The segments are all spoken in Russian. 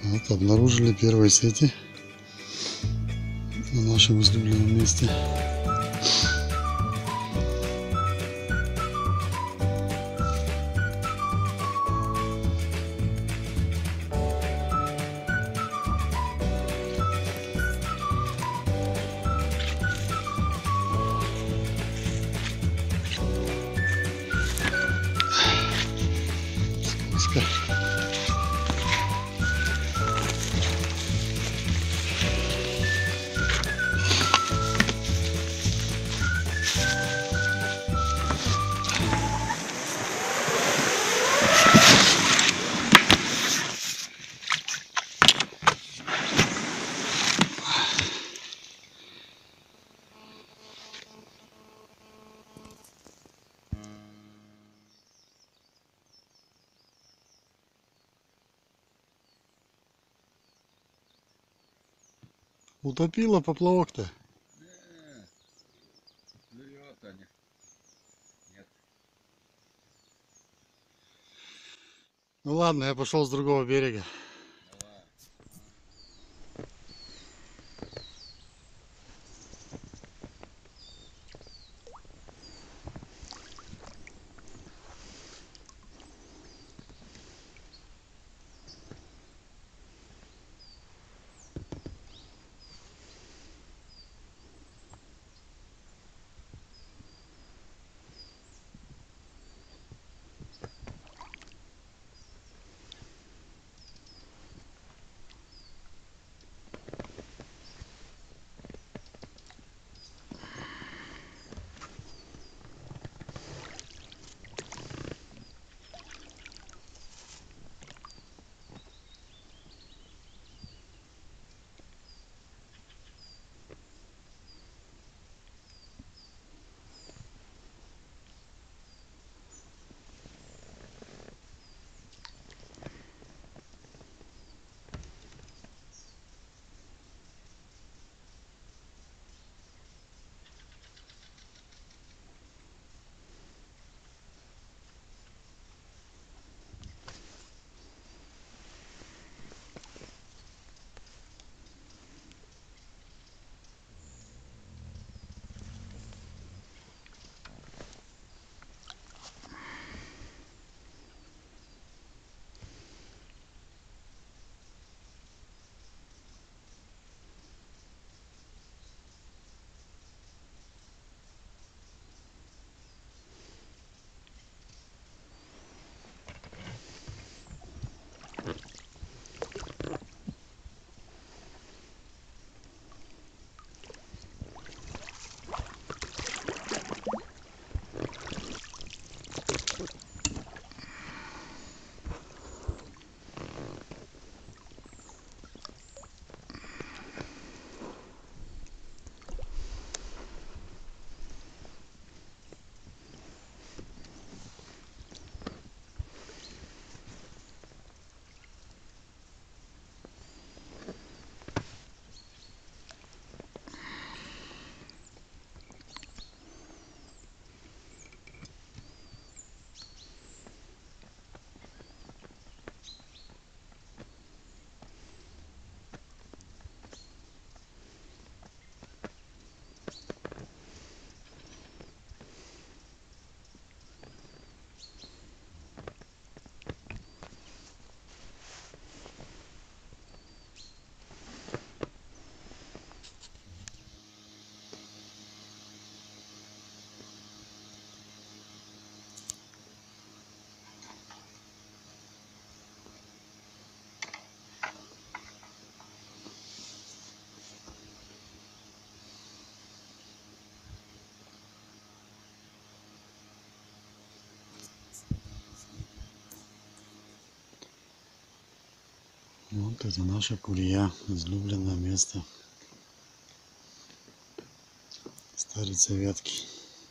Вот, обнаружили первые сети на нашем излюбленном месте. Скользко. Утопило поплавок-то? Клюет они. Нет. Ну ладно, я пошел с другого берега. Давай. Вот это наша Курья, излюбленное место старицы ветки.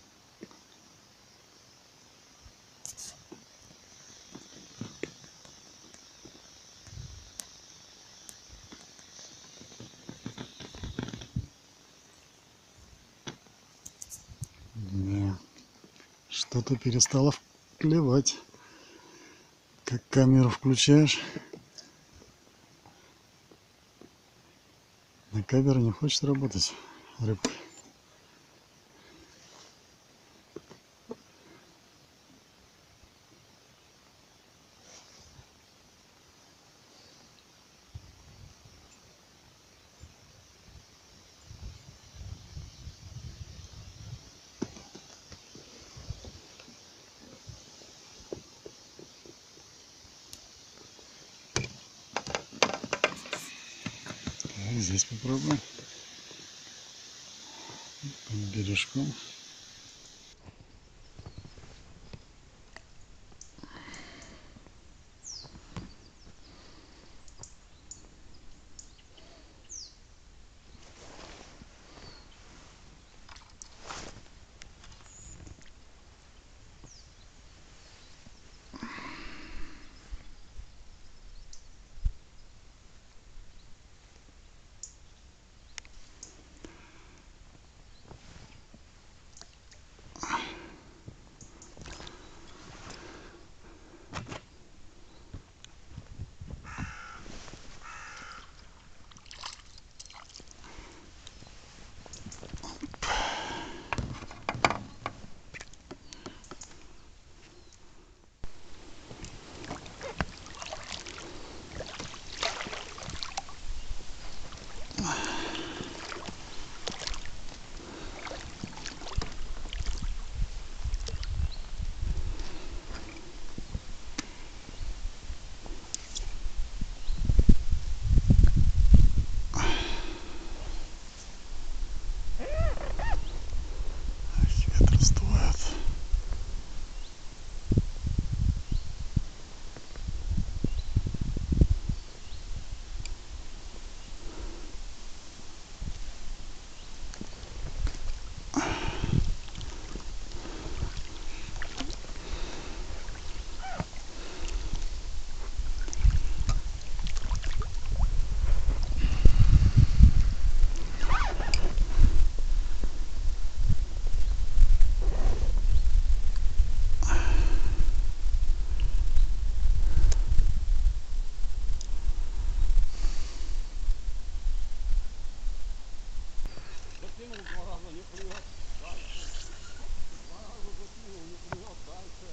Да, что-то перестало клевать. Как камеру включаешь, Камера не хочет работать. Рыбка. Здесь попробуем. Бережком. Ветер сдувает. Закинул 2 раза, не клюет. Дальше. 2 раза закинул, не клюет. Дальше.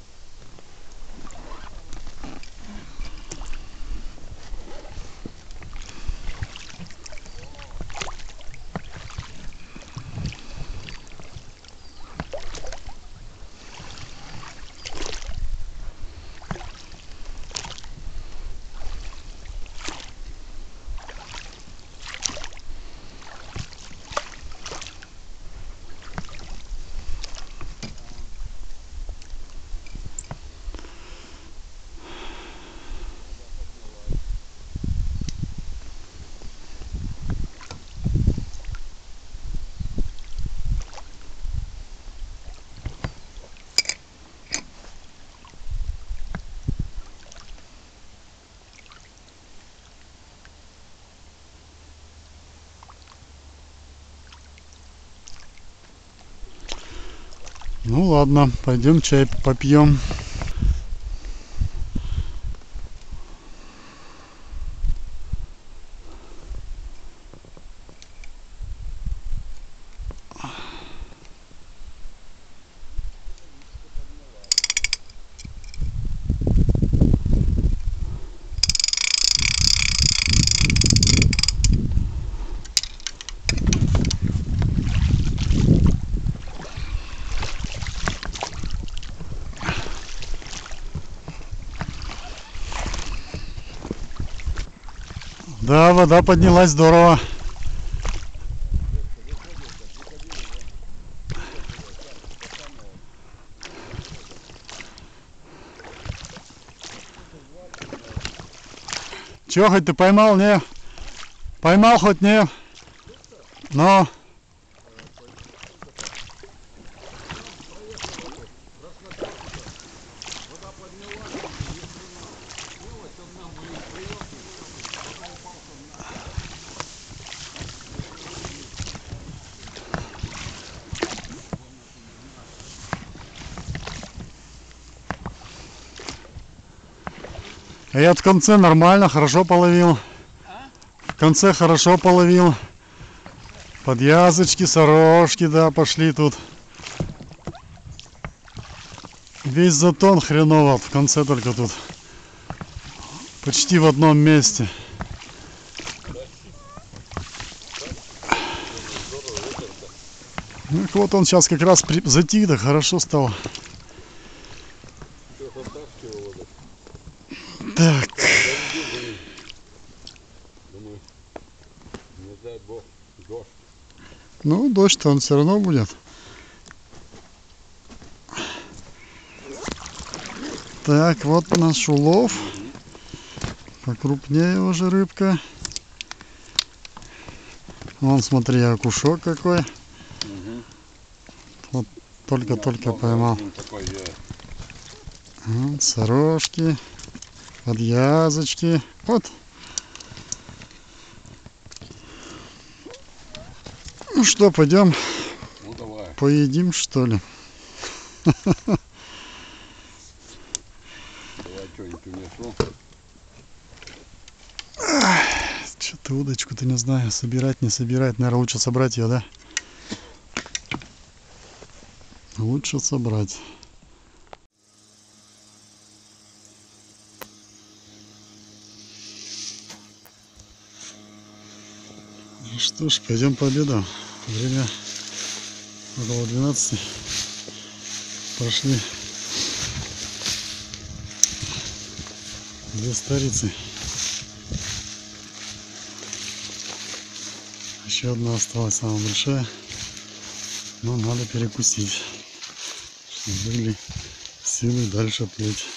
Ну ладно, пойдем чай попьем. Да, вода поднялась здорово. Чё, хоть ты поймал, не? Поймал хоть не? Но. Вода поднялась, ни хрена. Мелочь одна, блин, клюет, и все, блин. Поколупался на. Я в конце нормально, хорошо половил. А? В конце хорошо половил. Подъязочки, сорожки, да, пошли тут. Весь затон хреново, в конце только тут. Почти в одном месте. Ну, вот он сейчас как раз затих, да хорошо стало. Так. Думаю, не дай бог, дождь. Ну, дождь-то он все равно будет. Так, вот наш улов. Покрупнее уже рыбка. Вон, смотри, окушок какой. Вот только-только поймал. Вот, сорожки, подъязочки. Вот. Ну что, пойдем Давай. поедим, что ли? Давай, что-нибудь принесу. Что-то удочку-то не знаю, собирать, не собирать. Наверное, лучше собрать ее, да? Лучше собрать. Ну что ж, пойдем пообедаем. Время около 12. Прошли 2 старицы. Еще одна осталась, самая большая. Но надо перекусить, чтобы были силы дальше плыть.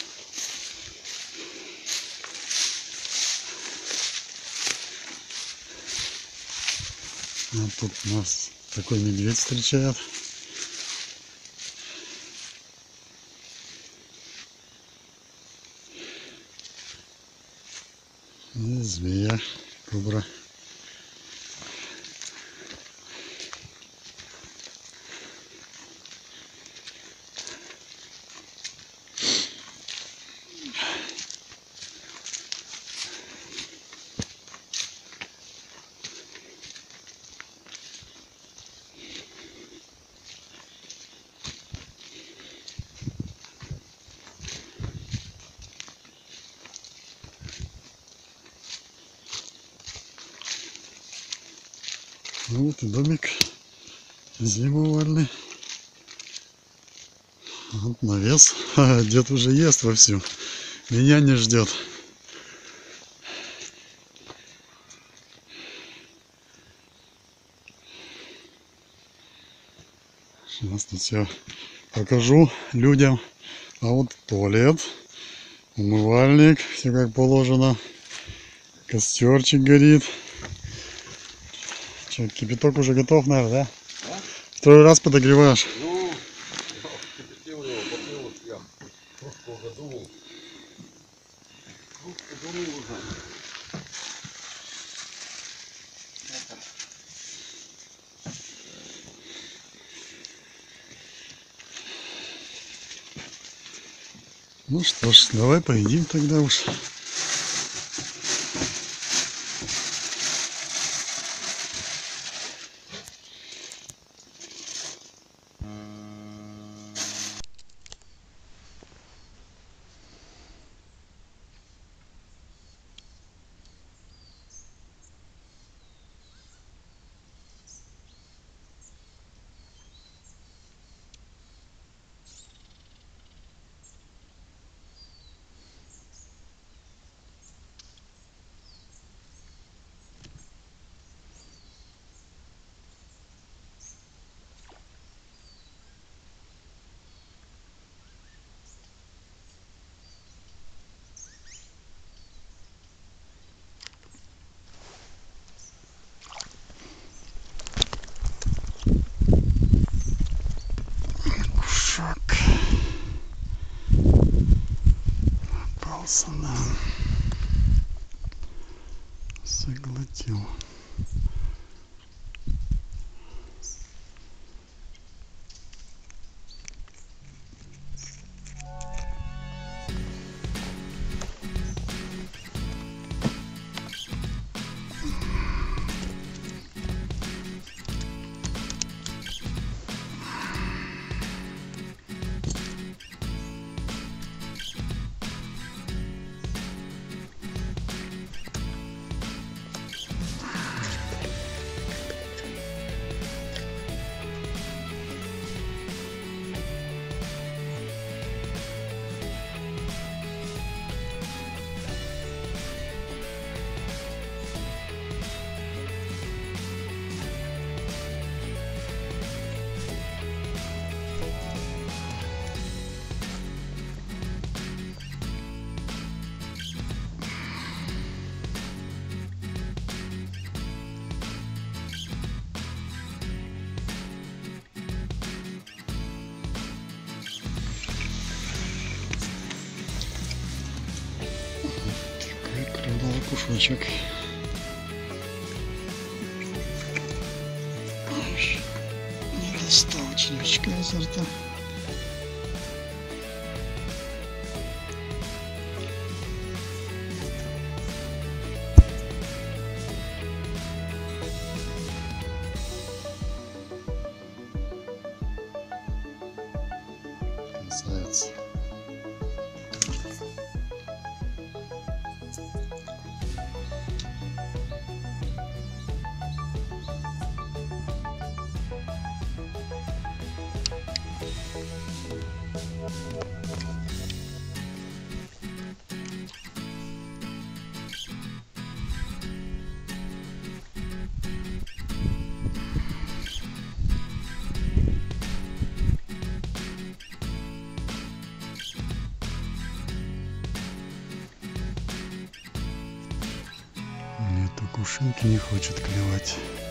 А тут нас такой медведь встречает. И змея, кобра. Ну вот и домик зимовальный. Вот навес. Дед уже ест вовсю. Меня не ждет. Сейчас тут все покажу людям. А вот туалет, умывальник, все как положено. Костерчик горит. Что, кипяток уже готов, наверное, да? А? Второй раз подогреваешь. Ну, кипятил его, попил я. Кружку уже думал. Кружку думал уже. Ну что ж, давай поедим тогда уж. Кушак. Попался нам. Заглотил. Лопушочек. Не достал червячка изо рта. Красавец. Нету кувшинки, не хочет клевать.